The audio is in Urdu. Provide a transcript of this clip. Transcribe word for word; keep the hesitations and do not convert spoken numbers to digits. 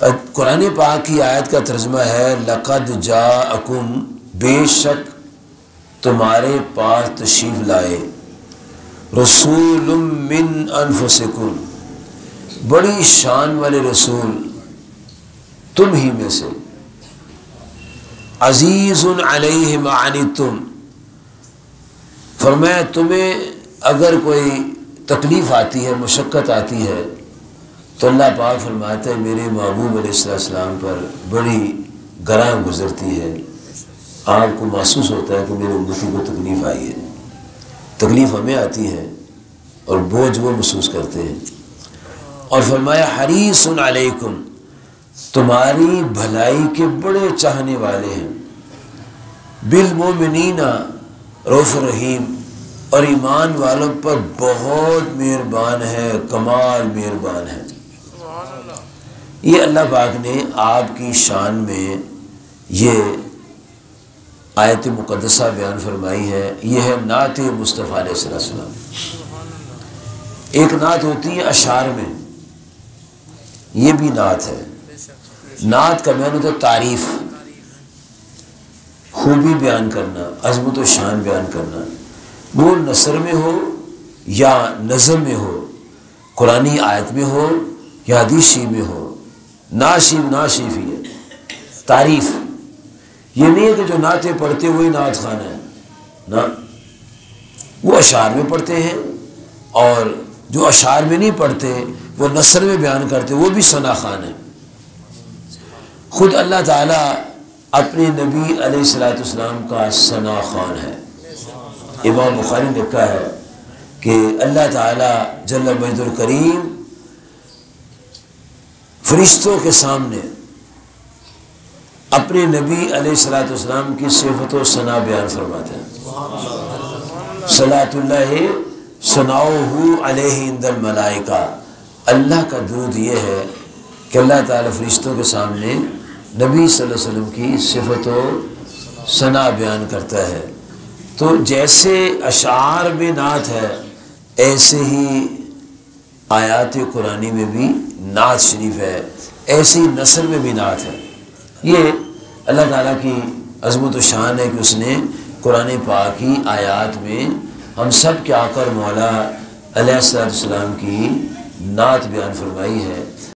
قرآن پاک کی آیت کا ترجمہ ہے لقد جاءکم، بے شک تمہارے پاس تشریف لائے، رسول من انفسکم، بڑی شان والے رسول تم ہی میں سے، عزیز علیہ ما عنتم، فرمایا تمہیں اگر کوئی تکلیف آتی ہے، مشقت آتی ہے تو اللہ پاک فرماتا ہے میرے محبوب علیہ السلام پر بڑی گراں گزرتی ہے، آپ کو محسوس ہوتا ہے کہ میرے امتی کو تکلیف آئی ہے، تکلیف ہمیں آتی ہے اور بوجھ وہ محسوس کرتے ہیں۔ اور فرمایا حریص علیکم، تمہاری بھلائی کے بڑے چاہنے والے ہیں، بالمؤمنین رؤوف رحیم، اور ایمان والوں پر بہت مہربان ہے، کمال مہربان ہے۔ یہ اللہ پاک نے آپ کی شان میں یہ آیت مقدسہ بیان فرمائی ہے، یہ ہے نعت مصطفیٰ علیہ السلام۔ ایک نعت ہوتی ہے اشعار میں، یہ بھی نعت ہے۔ نعت کا معنی ہوتا ہے تعریف، خوبی بیان کرنا، عظمت و شان بیان کرنا، وہ نثر میں ہو یا نظم میں ہو، قرآنی آیت میں ہو یا حدیث شریف میں ہو، ناشیف ناشیفی ہے تعریف۔ یہ نہیں ہے کہ جو نعتیں پڑھتے وہی نعت خوان ہے، نہ، وہ اشعار میں پڑھتے ہیں، اور جو اشعار میں نہیں پڑھتے وہ نثر میں بیان کرتے وہ بھی ثنا خوان ہیں۔ خود اللہ تعالیٰ اپنے نبی علیہ الصلوۃ والسلام کا ثنا خوان ہے۔ امام بخاری نے لکھا ہے کہ اللہ تعالیٰ جل مجد الکریم فرشتوں کے سامنے اپنے نبی علیہ الصلوۃ والسلام کی صفت و ثنا بیان فرماتے ہیں۔ صلاۃ اللہ ثناؤہ علیہ عند الملائکہ، اللہ کا درود یہ ہے کہ اللہ تعالیٰ فرشتوں کے سامنے نبی صلی اللہ علیہ وسلم کی صفت و ثنا بیان کرتا ہے۔ تو جیسے اشعار میں نعت ہے، ایسے ہی آیات قرآنی میں بھی نعت شریف ہے، ایسی نثر میں بھی نعت ہے۔ یہ اللہ تعالیٰ کی عظمت و شان ہے کہ اس نے قرآن پاک کی آیات میں ہم سب کے آقا اور مولا علیہ السلام کی نعت بیان فرمائی ہے۔